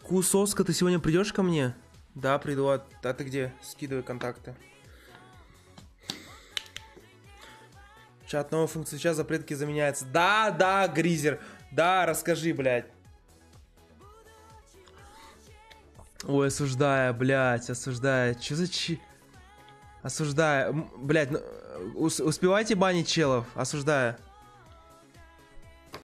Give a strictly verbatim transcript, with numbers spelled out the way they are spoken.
Кусоска, ты сегодня придешь ко мне? Да, приду. А, а ты где? Скидывай контакты. Чат, новая функция чат, запретки заменяется. Да, да, Гризер. Да, расскажи, блядь. Ой, осуждаю, блядь, осуждаю. Чё за чи... Осуждаю. Блядь, ну, ус успевайте банить челов? Осуждаю.